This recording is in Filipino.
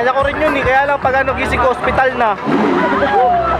Kaya ko rin yun eh, kaya lang pag ano gising ko, hospital na.